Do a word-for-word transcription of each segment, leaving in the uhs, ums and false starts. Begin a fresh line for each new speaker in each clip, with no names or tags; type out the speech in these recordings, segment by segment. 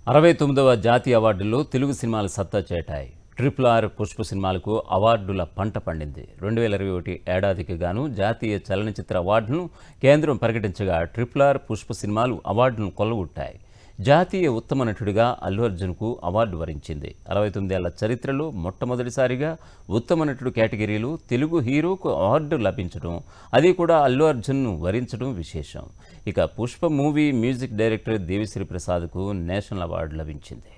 అరవై తొమ్మిదవ జాతీయ అవార్డుల్లో తెలుగు సినిమాలు సత్తా చేటాయి. ట్రిపుల్ ఆర్ పుష్ప సినిమాలకు అవార్డుల పంట పండింది. రెండు వేల ఇరవై ఒకటి ఏడాదికి గాను జాతీయ చలనచిత్ర అవార్డును కేంద్రం ప్రకటించగా ట్రిపుల్ ఆర్ పుష్ప సినిమాలు అవార్డును కొల్లగొట్టాయి. జాతీయ ఉత్తమ నటుడిగా అల్లు అర్జున్కు అవార్డు వరించింది. అరవై తొమ్మిదేళ్ల చరిత్రలో మొట్టమొదటిసారిగా ఉత్తమ నటుడు కేటగిరీలో తెలుగు హీరోకు అవార్డు లభించడం, అది కూడా అల్లు అర్జున్ను వరించడం విశేషం. ఇక Pushpa movie music director Devi ప్రసాద్కు నేషనల్ అవార్డు లభించింది.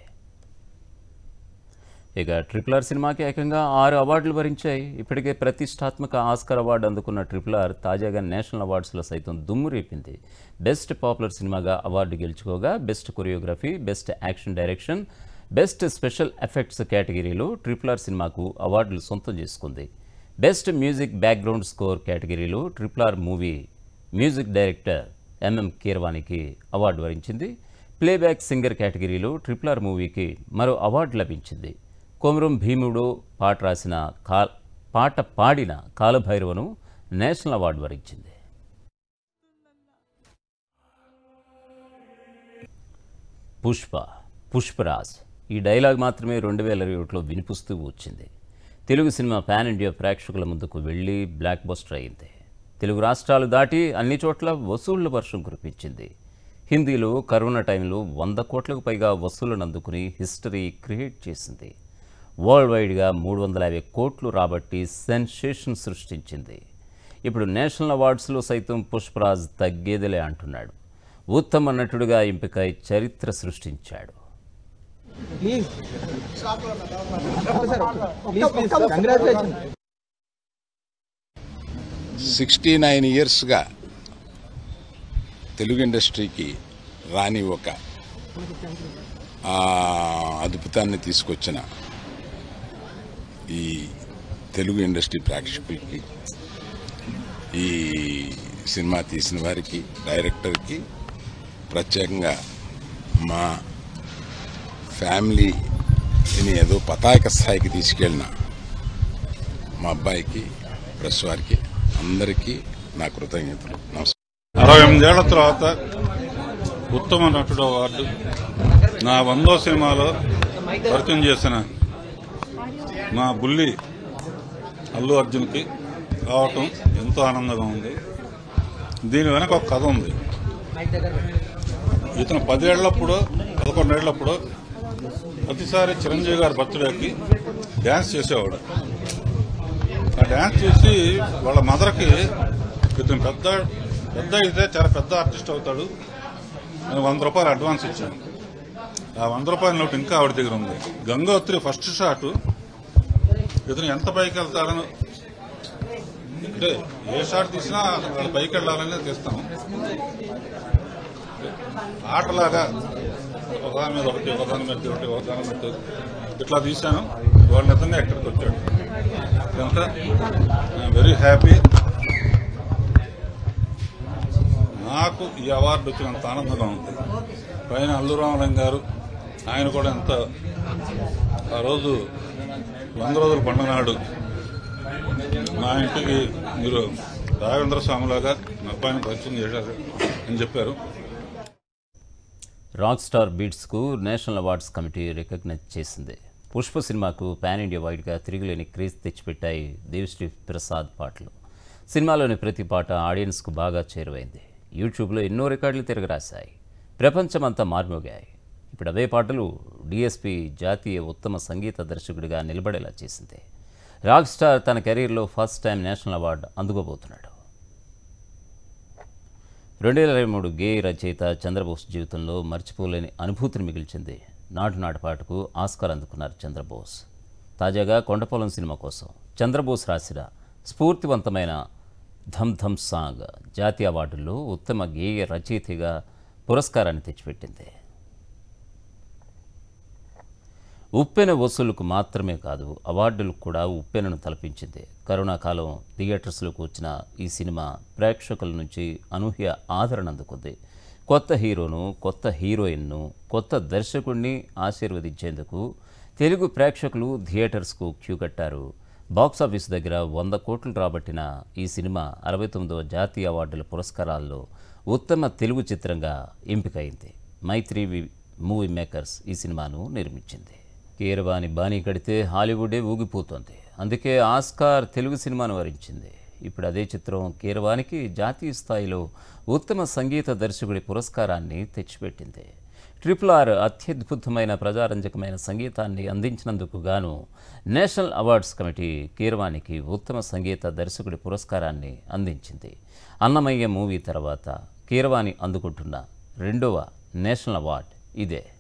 ఇక ట్రిపుల్ ఆర్ సినిమాకి ఏకంగా ఆరు అవార్డులు వరించాయి. ఇప్పటికే ప్రతిష్టాత్మక ఆస్కార్ అవార్డు అందుకున్న ట్రిపుల్ ఆర్ తాజాగా నేషనల్ అవార్డ్స్లో సైతం దుమ్ము రేపింది. బెస్ట్ పాపులర్ సినిమాగా అవార్డు గెలుచుకోగా best choreography, best action direction, best special effects కేటగిరీలో ట్రిపుల్ ఆర్ సినిమాకు అవార్డులు సొంతం చేసుకుంది. బెస్ట్ మ్యూజిక్ బ్యాక్గ్రౌండ్ స్కోర్ కేటగిరీలో triple R movie music director MM కీరవాణికి అవార్డు వరించింది. ప్లేబ్యాక్ సింగర్ కేటగిరీలో ట్రిపుల్ ఆర్ మూవీకి మరో అవార్డు లభించింది. కొమరం భీముడు పాట రాసిన కా పాట పాడిన కాలభైరవను నేషనల్ అవార్డు వరించింది. పుష్ప పుష్పరాజ్ ఈ డైలాగ్ మాత్రమే రెండు వేల ఇరవై ఒకటిలో వినిపిస్తూ వచ్చింది. తెలుగు సినిమా పాన్ ఇండియా ప్రేక్షకుల ముందుకు వెళ్ళి బ్లాక్ బస్టర్ అయింది. తెలుగు రాష్ట్రాలు దాటి అన్ని చోట్ల వసూళ్ల వర్షం కురిపించింది. హిందీలో కరోనా టైంలో వంద కోట్లకు పైగా వసూళ్లను అందుకుని హిస్టరీ క్రియేట్ చేసింది. వరల్డ్ వైడ్గా మూడు వందల యాభై కోట్లు రాబట్టి సెన్సేషన్ సృష్టించింది. ఇప్పుడు నేషనల్ అవార్డ్స్లో సైతం పుష్పరాజ్ తగ్గేదిలే అంటున్నాడు. ఉత్తమ నటుడిగా ఎంపికై చరిత్ర సృష్టించాడు.
సిక్స్టీ నైన్ ఇయర్స్గా తెలుగు ఇండస్ట్రీకి రాని ఒక అద్భుతాన్ని తీసుకొచ్చిన ఈ తెలుగు ఇండస్ట్రీ ప్రేక్షకులకి, ఈ సినిమా తీసిన వారికి, డైరెక్టర్కి, ప్రత్యేకంగా మా ఫ్యామిలీని ఏదో పతాక స్థాయికి తీసుకెళ్ళిన మా అబ్బాయికి, ప్రెస్ వారికి అందరికీ నా కృతజ్ఞతలు. నమస్కారం.
అరవై ఎనిమిదేళ్ల తర్వాత ఉత్తమ నటుడు అవార్డు నా వందో సినిమాలో పరిచయం చేసిన మా బుల్లి అల్లు అర్జున్కి రావటం ఎంతో ఆనందంగా ఉంది. దీని వెనక ఒక కథ ఉంది. ఇతను పదేళ్లప్పుడు పదకొండేళ్లప్పుడు ప్రతిసారి చిరంజీవి గారి బర్త్డేకి డ్యాన్స్ చేసేవాడు. ఆ డ్యాన్స్ చూసి వాళ్ళ మదర్కి ఇతను పెద్ద పెద్ద అయితే చాలా పెద్ద ఆర్టిస్ట్ అవుతాడు అని వంద రూపాయలు అడ్వాన్స్ ఇచ్చాను. ఆ వంద రూపాయల నోటు ఇంకా ఆవిడ దగ్గర ఉంది. గంగోత్రి ఫస్ట్ షాట్ ఇతను ఎంత పైకి వెళ్తాడని, అంటే ఏ షాట్ తీసినా వాళ్ళ పైకి వెళ్ళాలని తీస్తాం. ఆటలాగా ఒకదాని మీద ఒకటి, ఒకదాని మీద ఒకటి, ఒకదాని మీద ఇట్లా తీశాను. వాళ్ళ నిజంగా ఎక్కడికి వచ్చాడు కనుక ఐఎమ్ వెరీ హ్యాపీ. నాకు ఈ అవార్డు వచ్చినంత ఆనందంగా ఉంది. పైన అల్లు రామలింగ గారు, ఆయన కూడా ఎంత ఆ రోజు వంద రోజుల పండుగ నాడు మా ఇంటికి మీరు రాఘవేంద్ర స్వామిలాగా నా అబ్బాయిని పరిచయం చేశారు అని చెప్పారు.
రాక్ స్టార్ బీట్స్కు నేషనల్ అవార్డ్స్ కమిటీ రికగ్నైజ్ చేసింది. పుష్ప సినిమాకు పాన్ ఇండియా వైడ్గా తిరుగులేని క్రేజ్ తెచ్చిపెట్టాయి దేవి ప్రసాద్ పాటలు. సినిమాలోని ప్రతి పాట ఆడియన్స్కు బాగా చేరువైంది. యూట్యూబ్లో ఎన్నో రికార్డులు తిరగరాశాయి. ప్రపంచమంతా మార్మోగాయి. ఇప్పుడు అవే పాటలు డిఎస్పీ జాతీయ ఉత్తమ సంగీత దర్శకుడిగా నిలబడేలా చేసింది. రాక్ స్టార్ తన కెరీర్లో ఫస్ట్ టైం నేషనల్ అవార్డు అందుకోబోతున్నాడు. రెండు వేల ఇరవై మూడు గేయ రచయిత చంద్రబోస్ జీవితంలో మర్చిపోలేని అనుభూతిని మిగిల్చింది. నాటు నాటు పాటకు ఆస్కార్ అందుకున్నారు చంద్రబోస్. తాజాగా కొండపొలం సినిమా కోసం చంద్రబోస్ రాసిన స్ఫూర్తివంతమైన ధమ్ ధమ్ సాంగ్ జాతీయ అవార్డుల్లో ఉత్తమ గేయ రచయితగా పురస్కారాన్ని తెచ్చిపెట్టింది. ఉప్పెన వసూలుకు మాత్రమే కాదు, అవార్డులకు కూడా ఉప్పెనను తలపించింది. కరోనా కాలం థియేటర్స్లోకి వచ్చిన ఈ సినిమా ప్రేక్షకుల నుంచి అనూహ్య ఆదరణ అందుకుంది. కొత్త హీరోను, కొత్త హీరోయిన్ను, కొత్త దర్శకుడిని ఆశీర్వదించేందుకు తెలుగు ప్రేక్షకులు థియేటర్స్కు క్యూ కట్టారు. బాక్సాఫీస్ దగ్గర వంద కోట్లు రాబట్టిన ఈ సినిమా అరవై తొమ్మిదవ జాతీయ అవార్డుల పురస్కారాల్లో ఉత్తమ తెలుగు చిత్రంగా ఎంపికైంది. మైత్రి మూవీ మేకర్స్ ఈ సినిమాను నిర్మించింది. కీరవాణి బాణీ కడితే హాలీవుడే ఊగిపోతోంది. అందుకే ఆస్కార్ తెలుగు సినిమాను వరించింది. ఇప్పుడు అదే చిత్రం కీరవాణికి జాతీయ స్థాయిలో ఉత్తమ సంగీత దర్శకుడి పురస్కారాన్ని తెచ్చిపెట్టింది. ట్రిపుల్ ఆర్ అత్యద్భుతమైన ప్రజారంజకమైన సంగీతాన్ని అందించినందుకు గాను నేషనల్ అవార్డ్స్ కమిటీ కీరవాణికి ఉత్తమ సంగీత దర్శకుడి పురస్కారాన్ని అందించింది. అన్నమయ్య మూవీ తర్వాత కీరవాణి అందుకుంటున్న రెండవ నేషనల్ అవార్డు ఇదే.